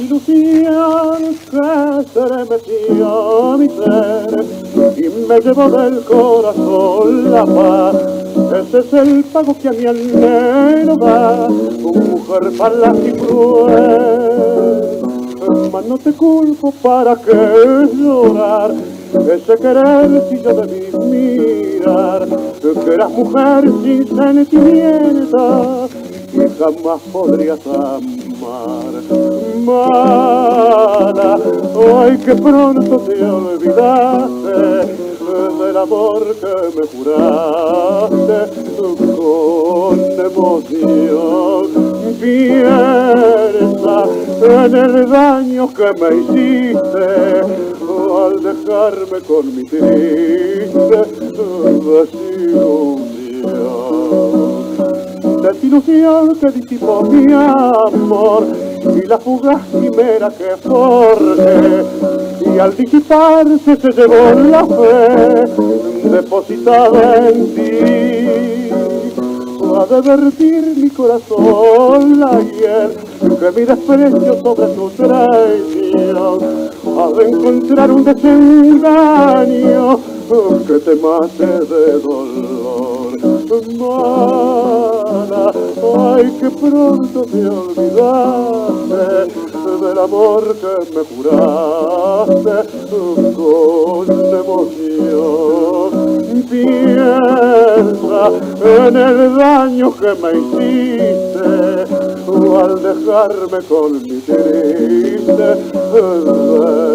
desilusión que estremeció mi ser y me llevó del corazón la paz. Ese es el pago que a mi almeno da, mujer falaz y cruel. Mas no te culpo, para qué llorar, ese querer si yo debí mirar, que eras mujer sin sentimientos y jamás podrías amar. Mala, ay que pronto te olvidaste del amor que me juraste con emoción. Piensa en el daño que me hiciste al dejarme con mi triste desilusión. Desilusión que disipó mi amor y la fugaz quimera que forjé, y al disiparse se llevó la fe depositada en ti. Ha de vertir mi corazón la hiel que mi desprecio sobre tu traición. Ha de encontrar un desengaño que te mate de dolor. Mala, ay que pronto te olvidaste del amor que me juraste con emoción. Piensa en el daño que me hiciste al dejarme con mi triste